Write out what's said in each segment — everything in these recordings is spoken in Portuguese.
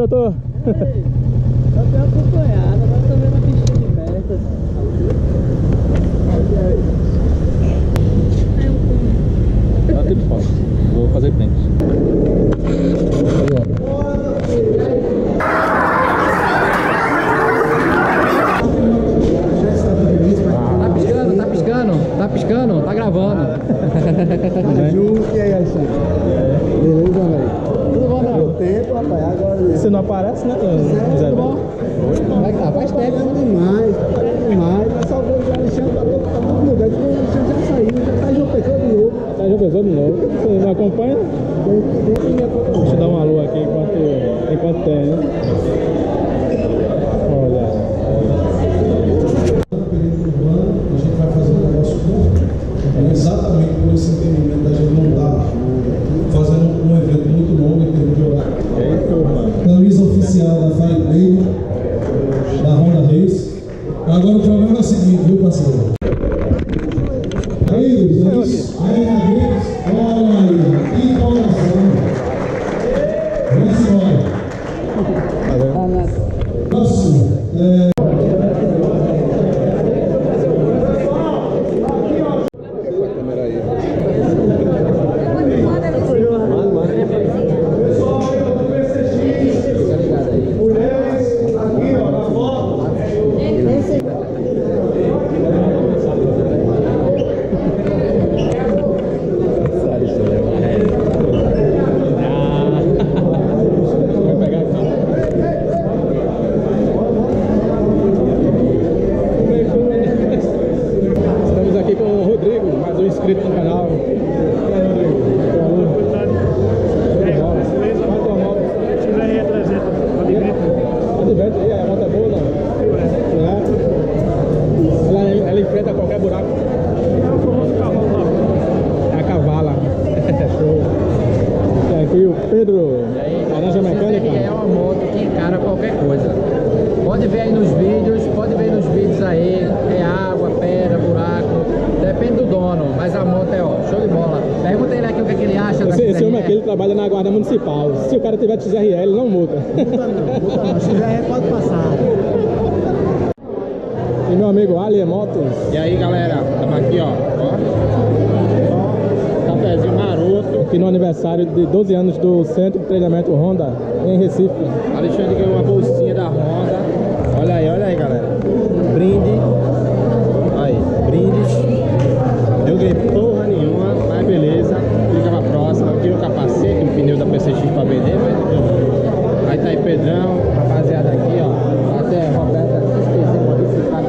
doutor? Só tenho acompanhado, agora tô vendo a piscina de perto. Tá tudo fácil. Vou fazer frente. Tá piscando, tá gravando. E aí, Alexandre? Beleza, velho? Tudo bom, não? Deu tempo, rapaz, agora... Você não aparece, né? Tudo bom? Como é que tá? Faz tempo. Demais, mas só vejo o Alexandre tá muito mudado, porque o Alexandre já saiu, já tá em João Pessoa de novo. Tá já pensou de novo. Você não acompanha? Deixa eu dar um alô aqui enquanto tem, né? Olha. A gente vai fazer um negócio curto, exatamente por esse entendimento da gente não estar fazendo um evento muito longo em termos de horário. Camisa oficial da Fire da Honda Race. Agora o problema é o seguinte, viu, parceiro? Aí, olha aí, que informação. Vamos embora. Próximo. inscrito no canal. XRE300, a moto é boa ou não? Ela enfrenta qualquer buraco. É o famoso cavalo lá. É a cavala. Show. E aqui o Pedro, laranja mecânica. É uma moto que encara qualquer coisa. Pode ver aí nos vídeos, aí, é água, pedra, buraco, depende do dono, mas a moto é ó, show de bola. Pergunta ele aqui o que, é que ele acha da Esse homem aqui, ele trabalha na guarda municipal. Se o cara tiver XRE, ele não multa. Multa não, XRE pode passar. E meu amigo Ali Motos. E aí galera, estamos aqui ó, cafezinho maroto. Aqui no aniversário de 12 anos do Centro de Treinamento Honda em Recife. Alexandre ganhou uma bolsinha da Honda. Olha aí galera. Brinde. Aí, brindes. Eu ganhei porra nenhuma, mas beleza. Fica pra próxima. Aqui o capacete, o pneu da PCX pra vender, mas aí tá aí Pedrão, rapaziada aqui ó. Até a Roberta modificada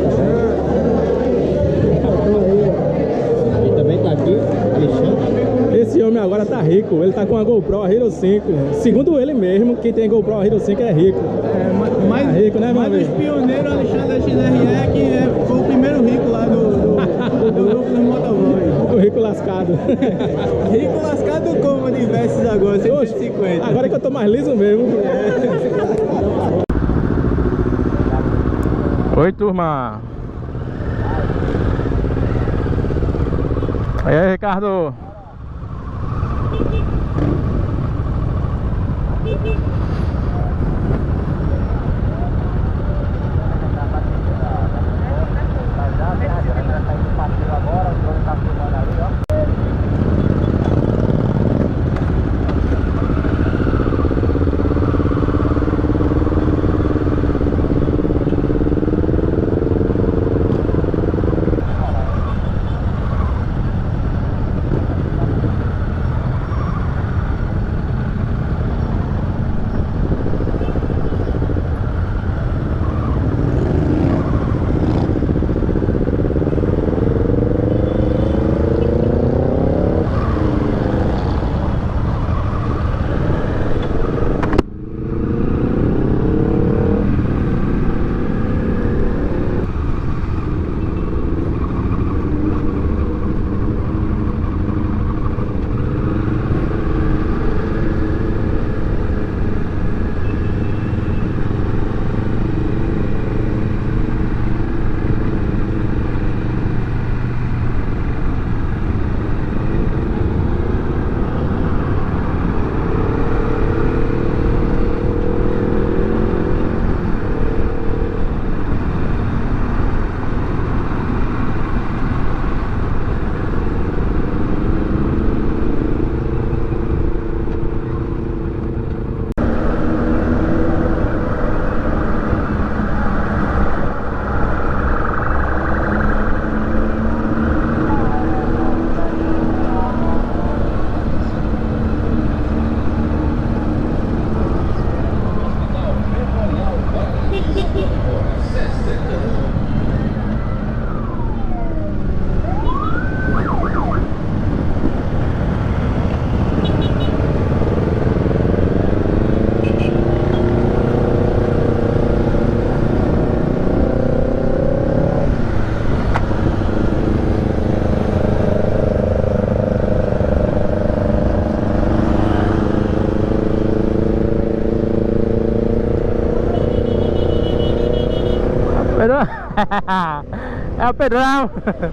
também. E também tá aqui, Alexandre. Esse homem agora tá rico, ele tá com a GoPro Hero 5. Segundo ele mesmo, quem tem GoPro Hero 5 é rico. Mais tá rico, né, mais dos pioneiros, Alexandre XRE, que foi o primeiro rico lá do grupo dos motovlogs. O rico lascado. Rico lascado como de VERSYS agora, 150. Agora que eu tô mais liso mesmo. Oi, turma. E aí, Ricardo? É o Pedrão.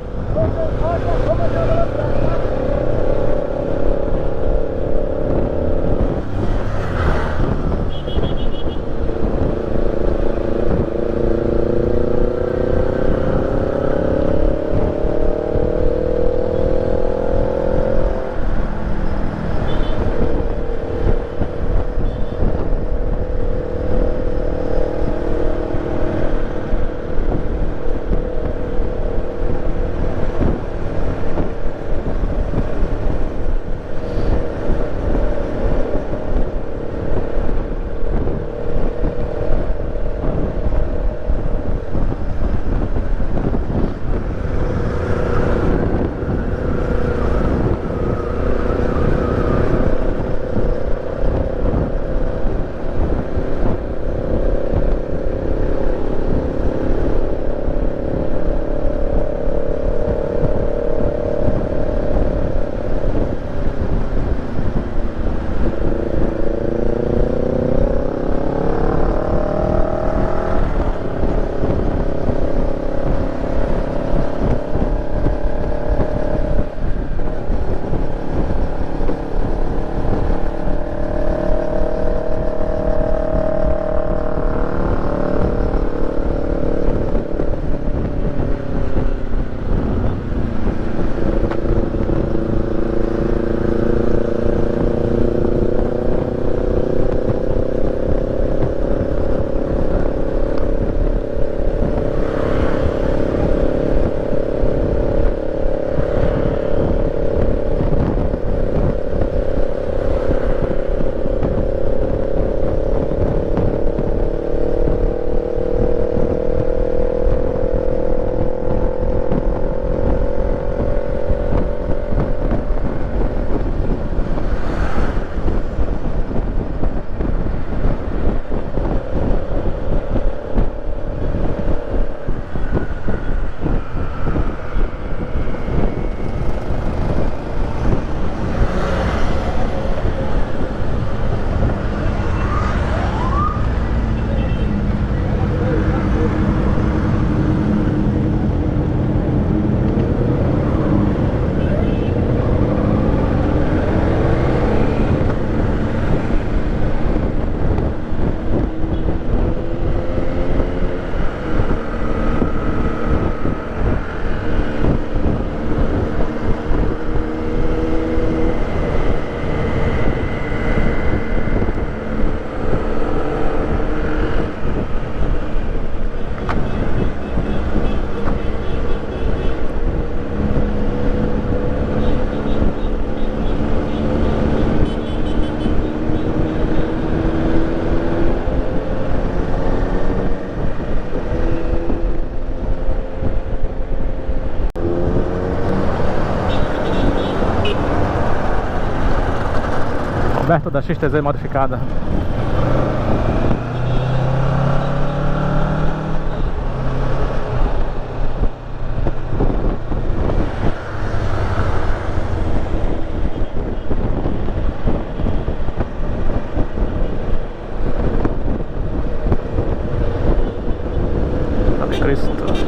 Roberto da XTZ modificada. Cristo.